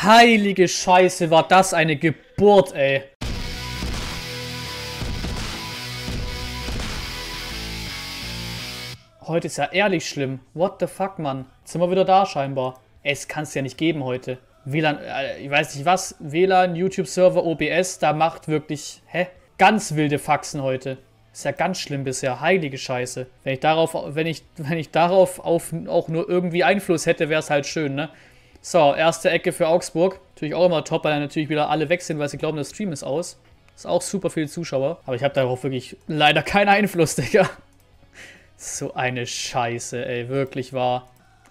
Heilige Scheiße, war das eine Geburt, ey. Heute ist ja ehrlich schlimm. What the fuck, Mann. Jetzt sind wir wieder da, scheinbar. Es kann es ja nicht geben heute. WLAN, ich weiß nicht was. WLAN, YouTube-Server, OBS, da macht wirklich, ganz wilde Faxen heute. Ist ja ganz schlimm bisher. Heilige Scheiße. Wenn ich darauf auch nur irgendwie Einfluss hätte, wäre es halt schön, ne? So, erste Ecke für Augsburg. Natürlich auch immer top, weil dann natürlich wieder alle weg sind, weil sie glauben, der Stream ist aus. Ist auch super viele Zuschauer. Aber ich habe darauf wirklich leider keinen Einfluss, Digga. So eine Scheiße, ey. Wirklich wahr.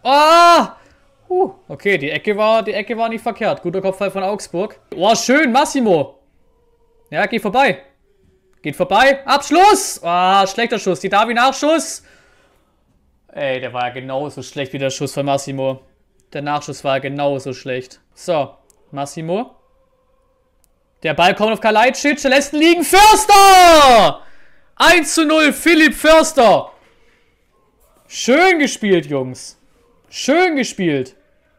Okay, die Ecke war nicht verkehrt. Guter Kopfball von Augsburg. Oh, schön, Massimo. Ja, geh vorbei. Geht vorbei. Abschluss! Schlechter Schuss. Die Davi-Nachschuss. Ey, der war ja genauso schlecht wie der Schuss von Massimo. Der Nachschuss war ja genauso schlecht. So, Massimo. Der Ball kommt auf Kalajdzic. Der lässt ihn liegen. Förster! 1:0, Philipp Förster. Schön gespielt, Jungs. Schön gespielt.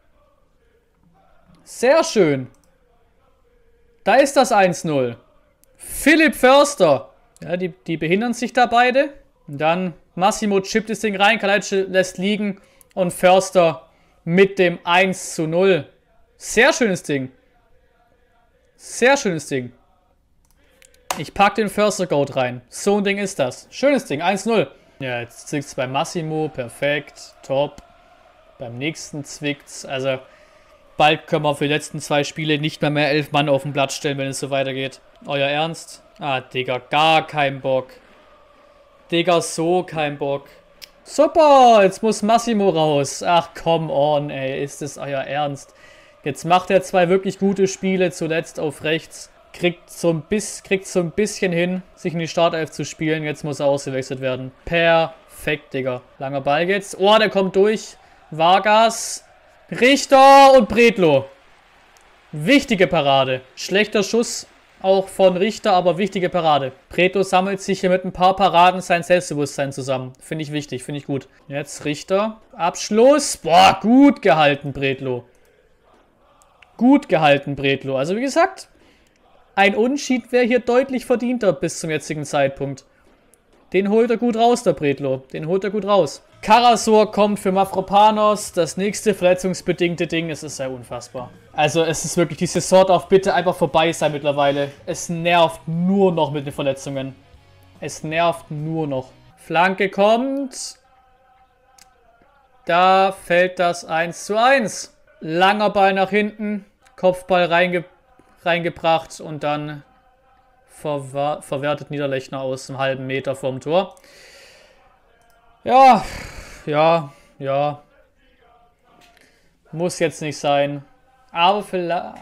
Sehr schön. Da ist das 1:0. Philipp Förster. Ja, die behindern sich da beide. Und dann Massimo chippt das Ding rein, Kalajdzic lässt liegen und Förster mit dem 1:0. Sehr schönes Ding. Sehr schönes Ding. Ich pack den Förster-Goat rein. So ein Ding ist das. Schönes Ding, 1:0. Ja, jetzt zwickt es bei Massimo. Perfekt, top. Beim nächsten zwickt es. Also, bald können wir für die letzten 2 Spiele nicht mehr 11 Mann auf den Platz stellen, wenn es so weitergeht. Euer Ernst? Digga, gar kein Bock. Digga, so kein Bock. Super, jetzt muss Massimo raus. Ach, come on, ey. Ist das euer Ernst? Jetzt macht er 2 wirklich gute Spiele, zuletzt auf rechts. Kriegt so ein bisschen hin, sich in die Startelf zu spielen. Jetzt muss er ausgewechselt werden. Perfekt, Digga. Langer Ball jetzt. Oh, der kommt durch. Vargas, Richter und Bredlo. Wichtige Parade. Schlechter Schuss auch von Richter, aber wichtige Parade. Bredlo sammelt sich hier mit ein paar Paraden sein Selbstbewusstsein zusammen. Finde ich wichtig, finde ich gut. Jetzt Richter. Abschluss. Boah, gut gehalten, Bredlo. Gut gehalten, Bredlo. Also wie gesagt, ein Unentschieden wäre hier deutlich verdienter bis zum jetzigen Zeitpunkt. Den holt er gut raus, der Bredlo. Den holt er gut raus. Karasor kommt für Mavropanos. Das nächste verletzungsbedingte Ding. Es ist sehr unfassbar. Also es ist wirklich, die Saison darf bitte einfach vorbei sein mittlerweile. Es nervt nur noch mit den Verletzungen. Es nervt nur noch. Flanke kommt. Da fällt das 1:1. Langer Ball nach hinten. Kopfball reingebracht und dann verwertet Niederlechner aus einem halben Meter vorm Tor. Ja. Muss jetzt nicht sein. Aber vielleicht...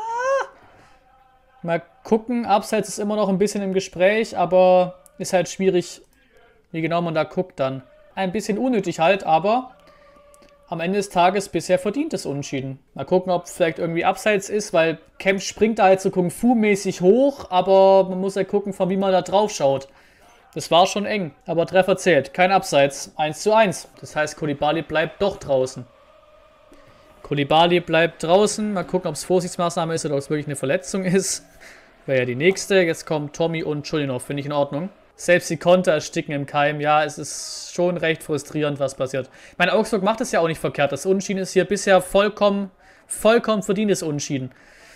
Mal gucken. Abseits ist immer noch ein bisschen im Gespräch, aber ist halt schwierig, wie genau man da guckt dann. Ein bisschen unnötig halt, aber am Ende des Tages bisher verdient es Unentschieden. Mal gucken, ob vielleicht irgendwie Abseits ist, weil Kempf springt da halt so Kung-Fu-mäßig hoch, aber man muss ja gucken, von wie man da drauf schaut. Das war schon eng, aber Treffer zählt. Kein Abseits. 1:1. Das heißt, Koulibaly bleibt doch draußen. Koulibaly bleibt draußen. Mal gucken, ob es Vorsichtsmaßnahme ist oder ob es wirklich eine Verletzung ist. Wäre ja die nächste. Jetzt kommen Tommy und Chulinov. Finde ich in Ordnung. Selbst die Konter ersticken im Keim. Ja, es ist schon recht frustrierend, was passiert. Ich meine, Augsburg macht es ja auch nicht verkehrt. Das Unentschieden ist hier bisher vollkommen verdientes Unentschieden.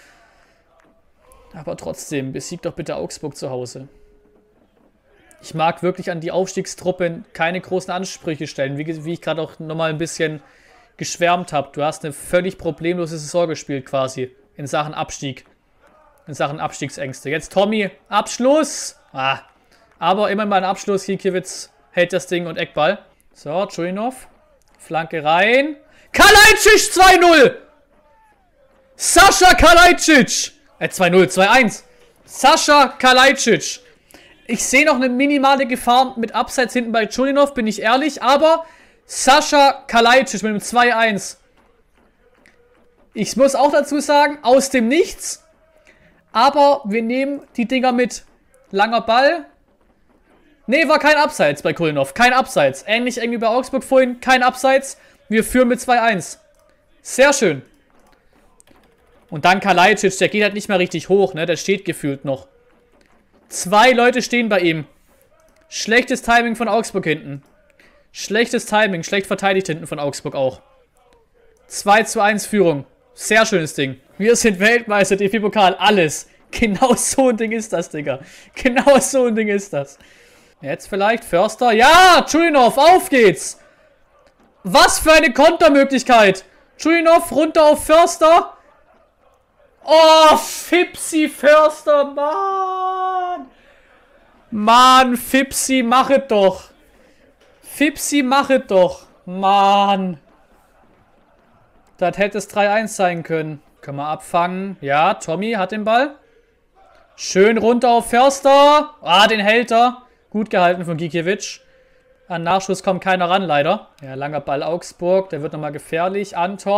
Aber trotzdem, besiegt doch bitte Augsburg zu Hause. Ich mag wirklich an die Aufstiegstruppe keine großen Ansprüche stellen, wie ich gerade auch nochmal ein bisschen geschwärmt habe. Du hast eine völlig problemlose Saison gespielt quasi in Sachen Abstieg. In Sachen Abstiegsängste. Jetzt Tommy, Abschluss. Aber immerhin mal ein Abschluss. Gikiewicz hält das Ding und Eckball. So, Chulinov. Flanke rein. Kalajdzic 2:0. Sascha Kalajdzic. 2:0, 2:1. Sascha Kalajdzic. Ich sehe noch eine minimale Gefahr mit Abseits hinten bei Chulinov, bin ich ehrlich. Aber Sascha Kalajdzic mit einem 2:1. Ich muss auch dazu sagen, aus dem Nichts. Aber wir nehmen die Dinger mit. Langer Ball. Nee, war kein Abseits bei Chulinov. Kein Abseits. Ähnlich eng wie bei Augsburg vorhin. Kein Abseits. Wir führen mit 2:1. Sehr schön. Und dann Kalajdzic, der geht halt nicht mehr richtig hoch, ne? Der steht gefühlt noch. 2 Leute stehen bei ihm. Schlechtes Timing von Augsburg hinten. Schlechtes Timing, schlecht verteidigt hinten von Augsburg auch. 2:1 Führung. Sehr schönes Ding. Wir sind Weltmeister, DFB-Pokal, alles. Genau so ein Ding ist das, Digga. Genau so ein Ding ist das. Jetzt vielleicht Förster. Ja, Chujinov, auf geht's. Was für eine Kontermöglichkeit. Chujinov runter auf Förster. Oh, Fipsi Förster, Mann. Mann, Fipsi, mach es doch. Fipsi, mach es doch. Mann. Das hätte es 3:1 sein können. Können wir abfangen. Ja, Tommy hat den Ball. Schön runter auf Förster. Ah, den hält er. Gut gehalten von Gikiewicz. An Nachschuss kommt keiner ran, leider. Ja, langer Ball Augsburg. Der wird nochmal gefährlich.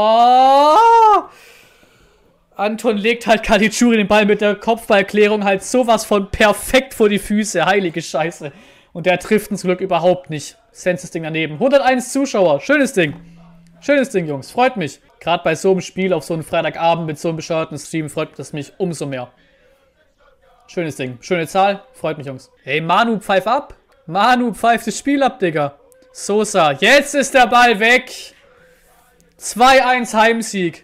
Anton legt halt Caligiuri den Ball mit der Kopfballklärung halt sowas von perfekt vor die Füße. Heilige Scheiße. Und der trifft ihn zum Glück überhaupt nicht. Senses Ding daneben. 101 Zuschauer. Schönes Ding. Schönes Ding, Jungs. Freut mich. Gerade bei so einem Spiel auf so einem Freitagabend mit so einem bescheuerten Stream freut das mich umso mehr. Schönes Ding. Schöne Zahl. Freut mich, Jungs. Hey, Manu, pfeif ab. Manu, pfeif das Spiel ab, Digga. Sosa. Jetzt ist der Ball weg. 2:1 Heimsieg.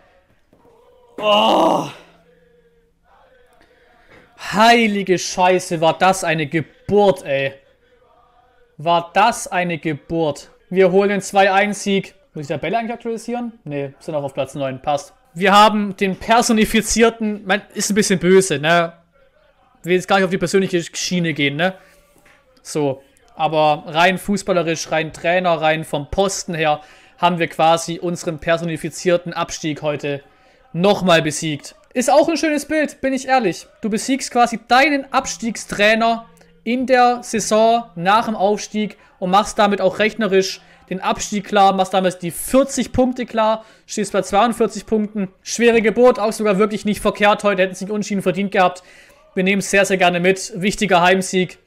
Oh. Heilige Scheiße, war das eine Geburt, ey. War das eine Geburt. Wir holen den 2:1-Sieg. Muss ich die Tabelle eigentlich aktualisieren? Ne, sind auch auf Platz 9. Passt. Wir haben den personifizierten, man ist ein bisschen böse, ne? Ich will jetzt gar nicht auf die persönliche Schiene gehen, ne? So, aber rein fußballerisch, rein Trainer, rein vom Posten her, haben wir quasi unseren personifizierten Abstieg heute nochmal besiegt. Ist auch ein schönes Bild, bin ich ehrlich. Du besiegst quasi deinen Abstiegstrainer in der Saison nach dem Aufstieg und machst damit auch rechnerisch den Abstieg klar, machst damit die 40 Punkte klar, stehst bei 42 Punkten. Schwere Geburt, auch sogar wirklich nicht verkehrt heute, hätten es nicht unentschieden verdient gehabt. Wir nehmen es sehr, sehr gerne mit. Wichtiger Heimsieg.